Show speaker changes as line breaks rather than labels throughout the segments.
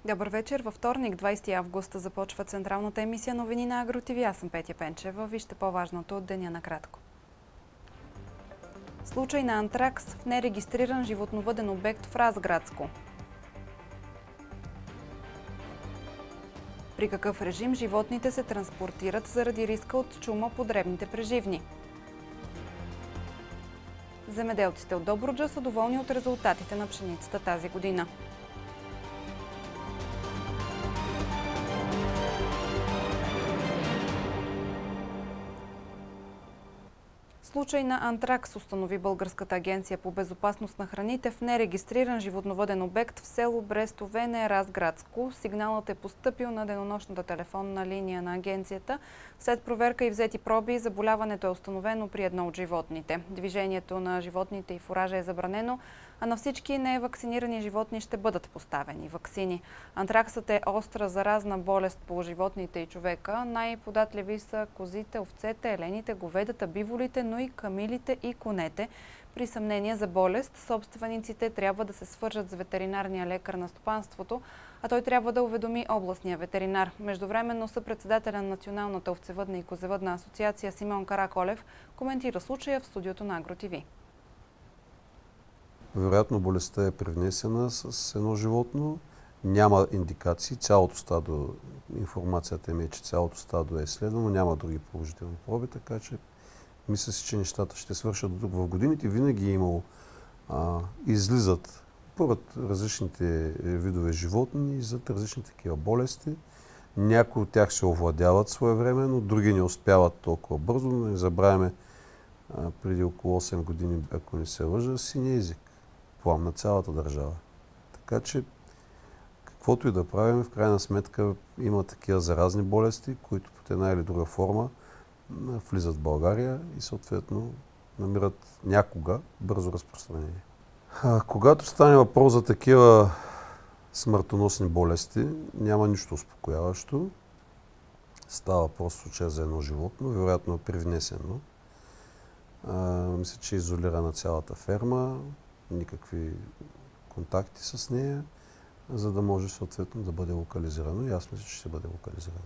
Добър вечер. Във вторник, 20 август, започва централната емисия новини на Агро ТВ. Аз съм Петя Пенчева. Вижте по-важното от деня накратко. Случай на антракс в нерегистриран животновъден обект в Разградско. При какъв режим животните се транспортират заради риска от чума по дребните преживни? Земеделците от Добруджа са доволни от резултатите на пшеницата тази година. Случай на антракс установи Българската агенция по безопасност на храните в нерегистриран животновъден обект в село Брестовене, Разградско. Сигналът е постъпил на денонощната телефонна линия на агенцията. След проверка и взети проби, заболяването е установено при едно от животните. Движението на животните и фуража е забранено, а на всички невакцинирани животни ще бъдат поставени ваксини. Антраксът е остра заразна болест по животните и човека. Най-податливи са козите, овцете, елените, говедата, биволите, но и камилите и конете. При съмнение за болест, собствениците трябва да се свържат с ветеринарния лекар на стопанството, а той трябва да уведоми областния ветеринар. Междувременно съпредседателя на Националната овцевъдна и козевъдна асоциация Симеон Караколев коментира случая в студиото на Агро ТВ.
Вероятно болестта е привнесена с едно животно. Няма индикации. Цялото стадо, информацията ми е, че цялото стадо е изследвано, няма други положителни проби, така че мисля си, че нещата ще свършат до тук. В годините винаги е имало, излизат поред различните видове животни, излизат различни такива болести. Някои от тях се овладяват своевременно, други не успяват толкова бързо, но не забравяме преди около 8 години, ако не се лъжа, синия език. Плам на цялата държава. Така че, каквото и да правим, в крайна сметка има такива заразни болести, които под една или друга форма влизат в България и съответно намират някога бързо разпространение. Когато стане въпрос за такива смъртоносни болести, няма нищо успокояващо. Става въпрос в случая за едно животно, вероятно е привнесено. Мисля, че е изолирана цялата ферма, никакви контакти с нея, за да може съответно да бъде локализирано. И аз мисля, че ще бъде локализирано.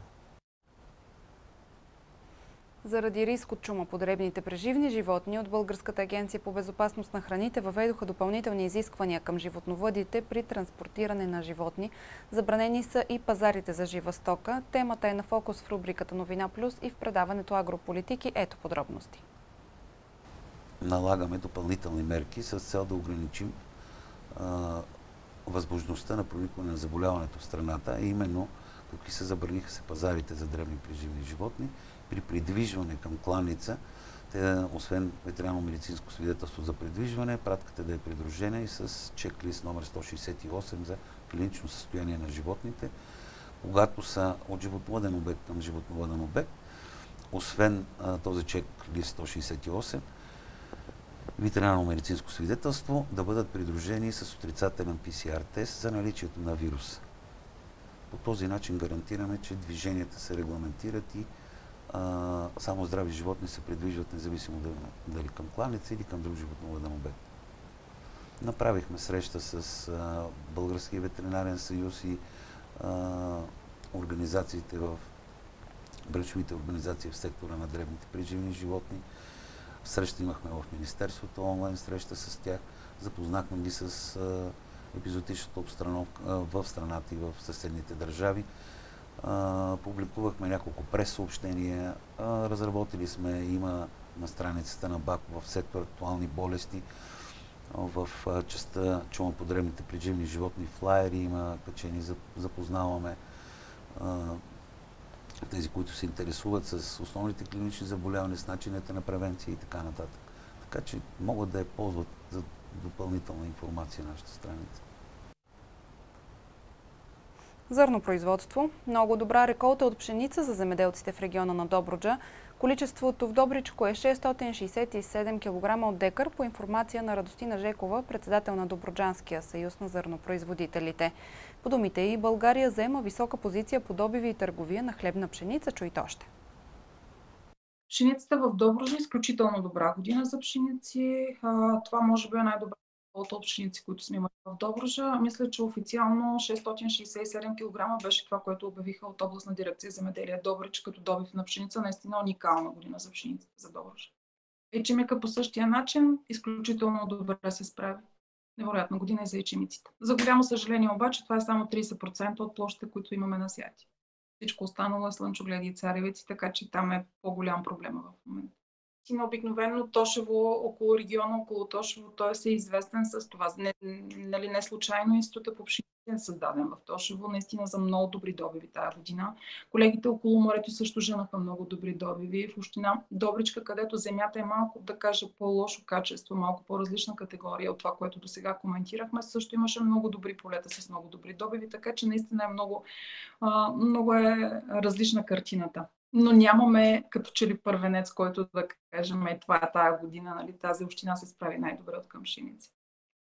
Заради риск от чума по дребните преживни животни, от Българската агенция по безопасност на храните въведоха допълнителни изисквания към животновъдите при транспортиране на животни. Забранени са и пазарите за жива стока. Темата е на фокус в рубриката Новина Плюс и в предаването Агрополитики. Ето подробности.
Налагаме допълнителни мерки с цел да ограничим възможността на проникване на заболяването в страната, а именно какви се забраниха се пазарите за дребни преживни животни. При придвижване към кланица, освен ветеринарно-медицинско свидетелство за придвижване, пратката да е придружена и с чек-лист номер 168 за клинично състояние на животните. Когато са от животновъден обект към животновъден обект, освен този чек-лист 168, ветеринарно-медицинско свидетелство да бъдат придружени с отрицателен ПСР тест за наличието на вирус. По този начин гарантираме, че движенията се регламентират и само здрави животни се придвижват, независимо дали към кланица или към друг животновъден обект. Направихме среща с Българския ветеринарен съюз и организациите браншовите организации в сектора на дребните преживни животни. Среща имахме в Министерството, онлайн среща с тях. Запознахме ги с епизоотичната обстановка в страната и в съседните държави. Публикувахме няколко прес-съобщения, разработили сме, има на страницата на БАК в сектор актуални болести, в частта чума по дребните преживни животни флаери има качени, запознаваме тези, които се интересуват с основните клинични заболявания, с начините на превенция и така нататък. Така че могат да я ползват за допълнителна информация на нашата страница.
Зърнопроизводство. Много добра реколта от пшеница за земеделците в региона на Добруджа. Количеството в Добричко е 667 кг от декар, по информация на Радостина Жекова, председател на Добруджанския съюз на зърнопроизводителите. По думите ѝ, България заема висока позиция по добиви и търговия на хлебна пшеница. Чуйте още.
Пшеницата в Добруджа е изключително добра година за пшеници. Това може би е най-добра от пшеници, които сме имали в Добруджа. Мисля, че официално 667 кг беше това, което обявиха от областна дирекция земеделие Добрич като добив на пшеница. Наистина уникална година за пшеницата за Добруджа. Ечемика по същия начин изключително добре се справи. Невероятна година и за ечемиците. За голямо съжаление обаче, това е само 30% от площите, които имаме насяти. Всичко останало е слънчогледи и царевици, така че там е по-голям проблем в момента. Обикновено Тошево, около региона, около Тошево, той е известен с това. Не случайно института по пшеници е създаден в Тошево, наистина за много добри добиви тази година. Колегите около морето също женаха много добри добиви. В община Добричка, където земята е малко, да кажа, по-лошо качество, малко по-различна категория от това, което до сега коментирахме, също имаше много добри полета с много добри добиви, така че наистина е много е различна картината. Но нямаме като че ли първенец, който да кажем, това е тая година, нали, тази община се справи най-добре от към пшеници.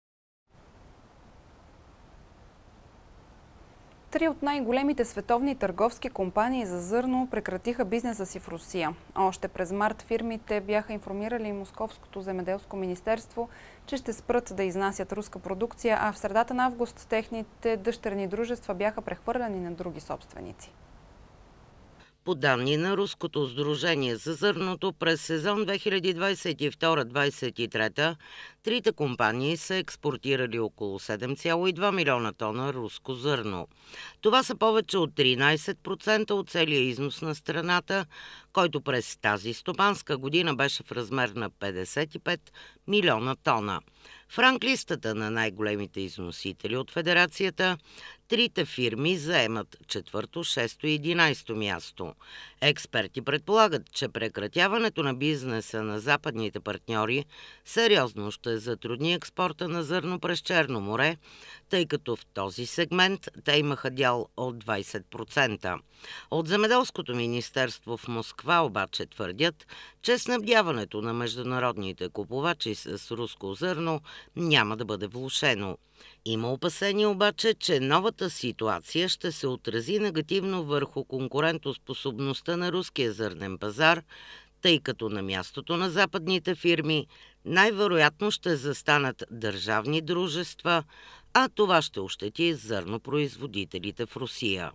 3 от най-големите световни търговски компании за зърно прекратиха бизнеса си в Русия. Още през март фирмите бяха информирали Московското земеделско министерство, че ще спрат да изнасят руска продукция, а в средата на август техните дъщерни дружества бяха прехвърляни на други собственици.
По данни на Руското сдружение за зърното, през сезон 2022-2023 трите компании са експортирали около 7,2 милиона тона руско зърно. Това са повече от 13% от целия износ на страната, който през тази стопанска година беше в размер на 55 милиона тона. В ранглистата на най-големите износители от федерацията, трите фирми заемат 4-то, 6-то и 11-то място. Експерти предполагат, че прекратяването на бизнеса на западните партньори сериозно ще затрудни експорта на зърно през Черно море, тъй като в този сегмент те имаха дял от 20%. От Земеделското министерство в Москва обаче твърдят, че снабдяването на международните купувачи с руско зърно няма да бъде влошено. Има опасение обаче, че новата ситуация ще се отрази негативно върху конкурентоспособността на руския зърнен пазар, тъй като на мястото на западните фирми най-вероятно ще застанат държавни дружества, а това ще ощети зърнопроизводителите в Русия.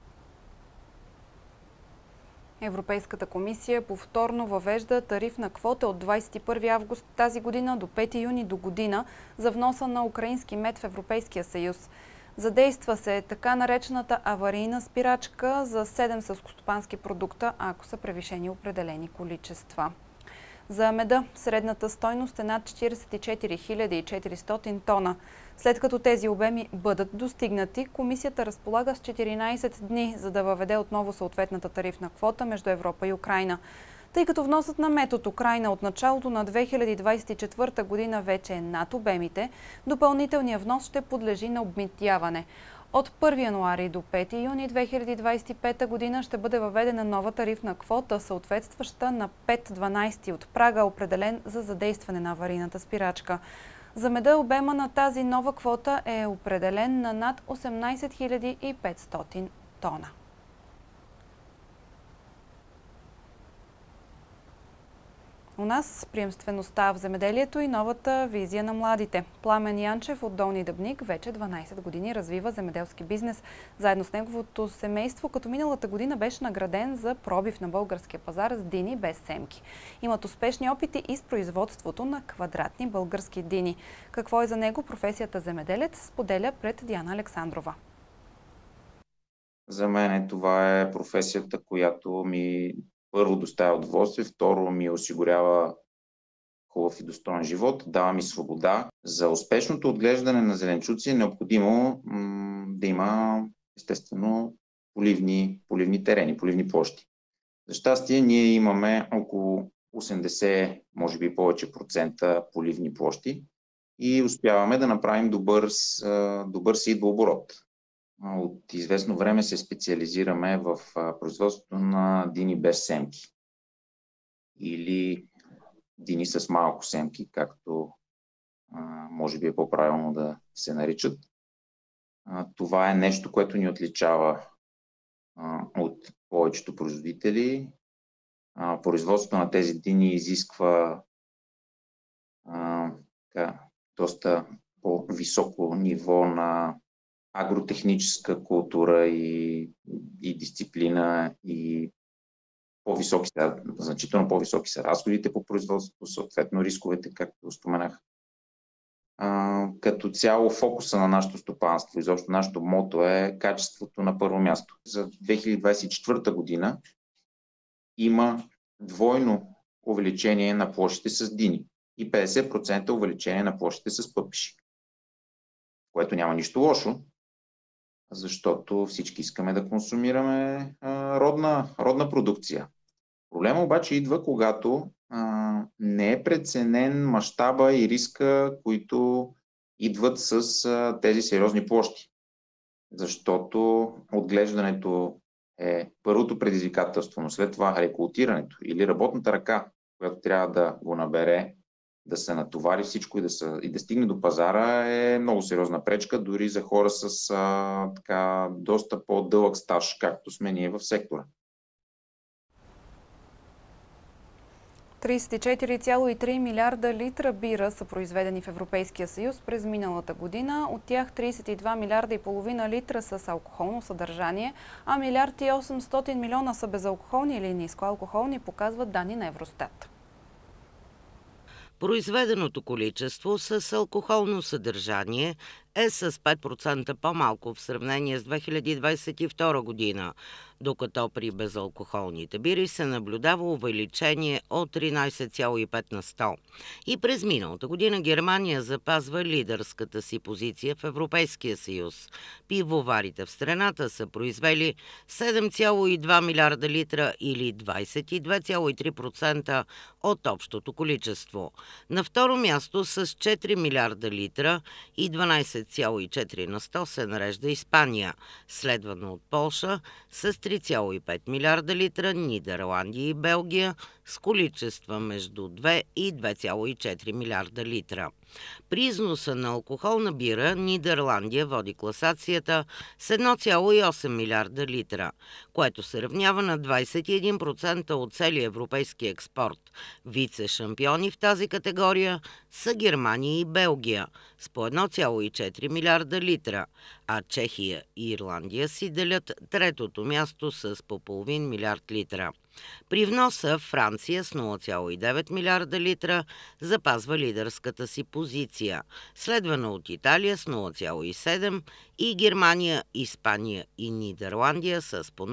Европейската комисия повторно въвежда тарифна квота от 21 август тази година до 5 юни до година за вноса на украински мед в Европейския съюз. Задейства се така наречената аварийна спирачка за 7 селскостопански продукта, ако са превишени определени количества. За меда средната стойност е над 44 400 тона. След като тези обеми бъдат достигнати, комисията разполага с 14 дни, за да въведе отново съответната тарифна квота между Европа и Украйна. Тъй като вносът на мед от Украйна от началото на 2024 година вече е над обемите, допълнителният внос ще подлежи на обмитяване. От 1 януари до 5 юни 2025 година ще бъде въведена нова тарифна квота, съответстваща на 5/12 от прага, определен за задействане на аварийната спирачка. За меда обема на тази нова квота е определен на над 18 500 тона. У нас приемствеността в земеделието и новата визия на младите. Пламен Янчев от Долни Дъбник вече 12 години развива земеделски бизнес. Заедно с неговото семейство, като миналата година беше награден за пробив на българския пазар с дини без семки. Имат успешни опити и с производството на квадратни български дини. Какво е за него професията земеделец, споделя пред Диана Александрова.
За мен това е професията, която ми първо доставя удоволствие, второ ми осигурява хубав и достоен живот, дава ми свобода. За успешното отглеждане на зеленчуци е необходимо да има, естествено, поливни терени, поливни площи. За щастие, ние имаме около 80, може би повече процента поливни площи и успяваме да направим добър сидбооборот. От известно време се специализираме в производството на дини без семки или дини с малко семки, както може би е по-правилно да се наричат. Това е нещо, което ни отличава от повечето производители. Производството на тези дини изисква доста високо ниво на агротехническа култура и дисциплина, и значително по-високи са разходите по производството, съответно рисковете, както споменах. Като цяло фокуса на нашето стопанство, изобщо нашето мото е качеството на първо място. За 2024 година има двойно увеличение на площите с дини и 50% увеличение на площите с пъпиши, което няма нищо лошо, защото всички искаме да консумираме родна продукция. Проблема обаче идва, когато не е преценен мащаба и риска, които идват с тези сериозни площи. Защото отглеждането е първото предизвикателство, но след това рекултирането или работната ръка, която трябва да го набере, да се натовари всичко и да стигне до пазара, е много сериозна пречка, дори за хора с доста по-дълъг стаж, както сме ние в сектора.
34,3 милиарда литра бира са произведени в Европейския съюз през миналата година. От тях 32 милиарда и половина литра са с алкохолно съдържание, а 1 800 милиона са безалкохолни или нискоалкохолни, показват данни на Евростат.
Произведеното количество с алкохолно съдържание е с 5% по-малко в сравнение с 2022 година, докато при безалкохолните бири се наблюдава увеличение от 13,5 на 100. И през миналата година Германия запазва лидерската си позиция в Европейския съюз. Пивоварите в страната са произвели 7,2 милиарда литра или 22,3% от общото количество. На второ място с 4 милиарда литра и 12,4 на 100 се нарежда Испания, следвано от Полша с 3,5 милиарда литра, Нидерландия и Белгия с количества между 2 и 2,4 милиарда литра. При износа на алкохолна бира Нидерландия води класацията с 1,8 милиарда литра, което се равнява на 21% от целия европейски експорт. Вице-шампиони в тази категория са Германия и Белгия с по 1,4 милиарда литра, а Чехия и Ирландия си делят третото място с по половин милиард литра. При вноса Франция с 0,9 милиарда литра запазва лидерската си позиция, следвана от Италия с 0,7 и Германия, Испания и Нидерландия с по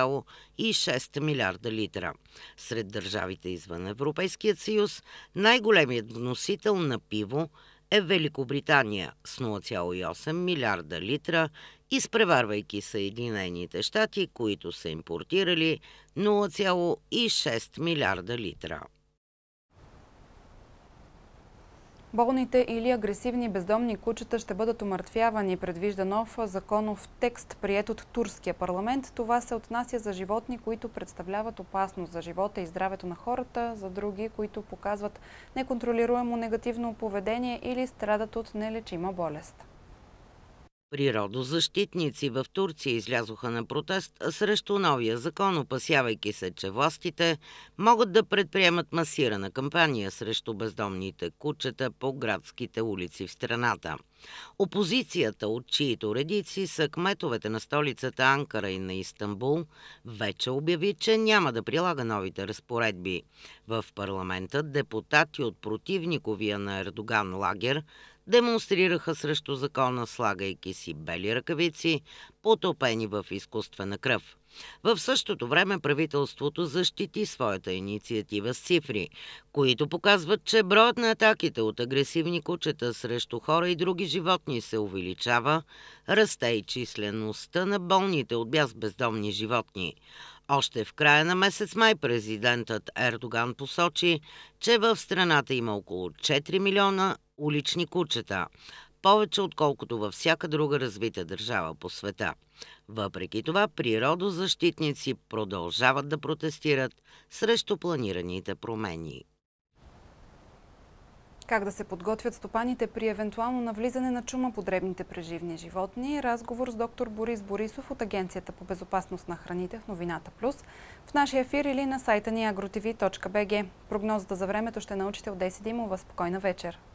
0,6 милиарда литра. Сред държавите извън Европейският съюз най-големият вносител на пиво е Великобритания с 0,8 милиарда литра, изпреварвайки Съединените щати, които са импортирали 0,6 милиарда литра.
Болните или агресивни бездомни кучета ще бъдат умъртвявани, предвижда нов законов текст, приет от турския парламент. Това се отнася за животни, които представляват опасност за живота и здравето на хората, за други, които показват неконтролируемо негативно поведение или страдат от нелечима болест.
Природозащитници в Турция излязоха на протест срещу новия закон, опасявайки се, че властите могат да предприемат масирана кампания срещу бездомните кучета по градските улици в страната. Опозицията, от чиито редици са кметовете на столицата Анкара и на Истанбул, вече обяви, че няма да прилага новите разпоредби. В парламента депутати от противниковия на Ердоган лагер демонстрираха срещу закона, слагайки си бели ръкавици, потопени в изкуствена кръв. В същото време правителството защити своята инициатива с цифри, които показват, че броят на атаките от агресивни кучета срещу хора и други животни се увеличава, расте и числеността на болните от бяс бездомни животни. Още в края на месец май президентът Ердоган посочи, че в страната има около 4 милиона улични кучета, повече отколкото във всяка друга развита държава по света. Въпреки това, природозащитници продължават да протестират срещу планираните промени.
Как да се подготвят стопаните при евентуално навлизане на чума по дребните преживни животни? Разговор с доктор Борис Борисов от Агенцията по безопасност на храните в Новината Плюс, в нашия ефир или на сайта ни agrotv.bg. Прогнозата за времето ще научите от Деси Димова. Спокойна вечер!